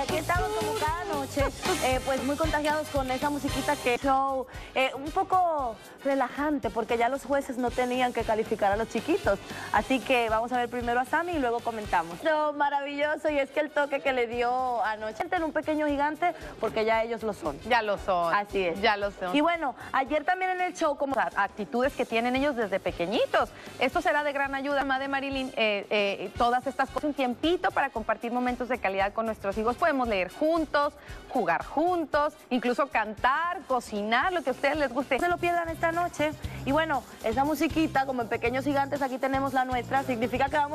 aquí estamos como cada noche, pues muy contagiados con esa musiquita que show, un poco relajante, porque ya los jueces no tenían que calificar a los chiquitos. Así que vamos a ver primero a Sammy y luego comentamos. Lo maravilloso, y es que el toque que le dio anoche en un pequeño gigante, porque ya ellos lo son. Ya lo son. Así es. Ya lo son. Y bueno, ayer también en el show, como actitudes que tienen ellos desde pequeñitos. Esto será de gran ayuda, mamá de Marilyn, todas estas cosas, un tiempito para compartir momentos de calidad con nuestros hijos. Podemos leer juntos, jugar juntos, incluso cantar, cocinar, lo que a ustedes les guste. no se lo pierdan esta noche. Y bueno, esa musiquita, como en Pequeños Gigantes, aquí tenemos la nuestra, significa que vamos